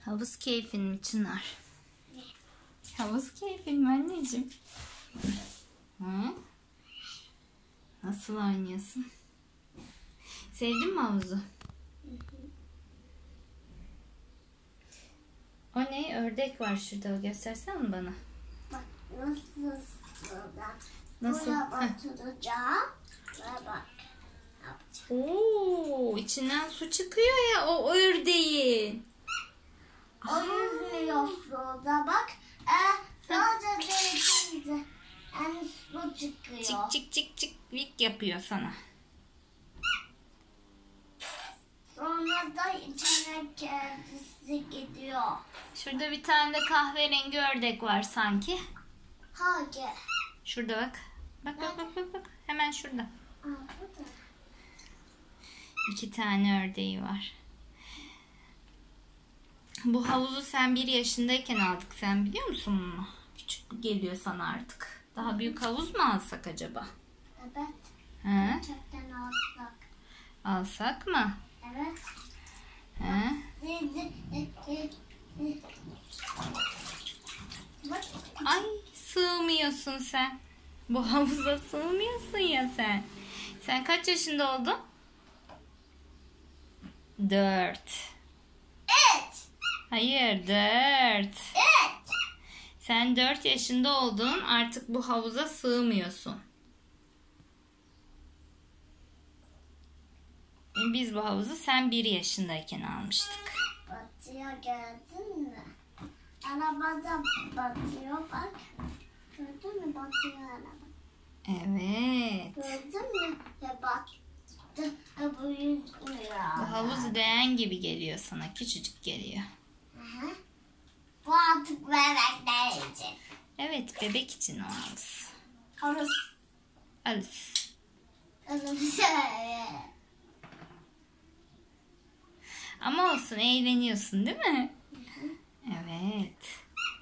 Havuz keyfin mi Çınar? Havuz keyfin mi anneciğim? Hı? Nasıl oynuyorsun? Sevdin mi havuzu? O ne? Ördek var şurada. Göstersene bana. Bak nasıl suda. Nasıl? Buraya batıracağım. Ve bak. Oo, içinden su çıkıyor ya o ördeğin. O yüzmüyor suda bak. Sadece denizde. Yani su çıkıyor. Çık çık çık çık vik yapıyor sana. Sonra da içine kendisi gidiyor. Şurada bir tane de kahverengi ördek var sanki. Hangi? Şurada bak. Bak. Hemen şurada. Burada. 2 tane ördeği var. Bu havuzu sen 1 yaşındayken aldık. Sen biliyor musun bunu? Küçük geliyor sana artık. Daha büyük havuz mu alsak acaba? Evet. He? Gerçekten alsak. Alsak mı? Evet. He? Bak. Ay sığmıyorsun sen. Bu havuza sığmıyorsun ya sen. Sen kaç yaşında oldun? 4. Evet. Hayır 4. Evet. Sen 4 yaşında oldun, artık bu havuza sığmıyorsun. Biz bu havuzu sen 1 yaşındayken almıştık. Batıyor gördün mü? Arabada batıyor bak. Gördün mü batıyor araba. Evet. Gördün mü? Ya battı. Bu yüzmüyor. Bu havuz leğen gibi geliyor sana. Küçücük geliyor. Hı. Bu artık bebekler için. Evet, bebek için o havuz. Havuz. Alice. Ama olsun, eğleniyorsun değil mi? Evet.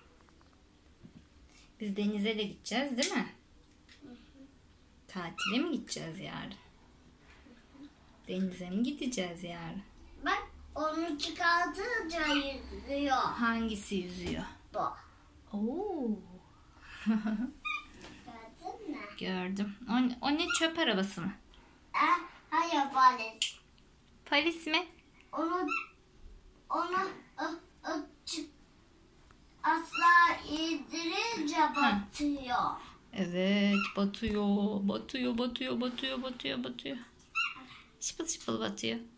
Biz denize de gideceğiz değil mi? Tatile mi gideceğiz yarın? Denize mi gideceğiz yarın? Bak onu çıkartınca yüzüyor. Hangisi yüzüyor? Bu. Oo. Gördün mü? Gördüm. O ne, çöp arabası mı? Hayır polis. Polis mi? Onu asla indirince batıyor. Evet, batıyor. Şıpıl şıpıl batıyor.